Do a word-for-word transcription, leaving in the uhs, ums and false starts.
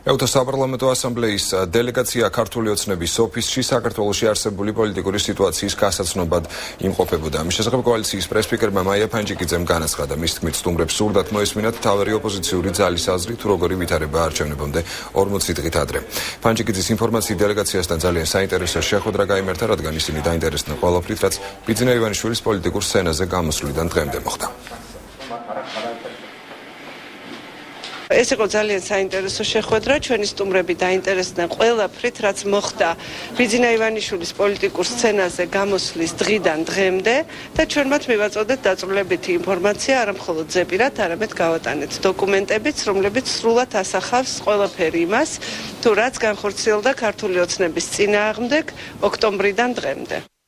ეუთა საპარლამენტო ასამბლეის დელეგაცია ქართული ოცნების ოფისში საქართველოში არსებული პოლიტიკური სიტუაციის გასაცნობად იმყოფებოდა. ამის შესახებ კოალიციის პრესპიკერმა მაია ფანჯიკიძემ განაცხადა, მის თქმით სტუმრებს სურდათ მოესმინათ მთავარი ოპოზიციური ძალის აზრი თუ როგორი ვითარება არჩევნებამდე ორმოცი დღით ადრე. ფანჯიკიძის ინფორმაციით დელეგაციასთან ძალიან საინტერესო შეხვედრა გაიმართა, რადგან ისინი დაინტერესდნენ ყველაფრით, რაც ბიძინა ივანიშვილის პოლიტიკურ სცენაზე გამოსვლიდან დღემდე მოხდა. ეს იყო ძალიან საინტერესო შეხვედრა, ჩვენი სტუმრები დაინტერესდნენ ყველაფრით, რაც მოხდა ბიძინა ივანიშვილის პოლიტიკურ სცენაზე გამოსვლის დღიდან დღემდე და ჩვენ მათ მივაწოდეთ დაწვრილებითი ინფორმაცია, არა მხოლოდ ზეპირად, არამედ გავატანეთ დოკუმენტებიც, რომლებიც სრულად ასახავს ყველაფერი იმას, თუ რაც განხორციელდა ქართული ოცნების წინააღმდეგ ოქტომბრიდან დღემდე.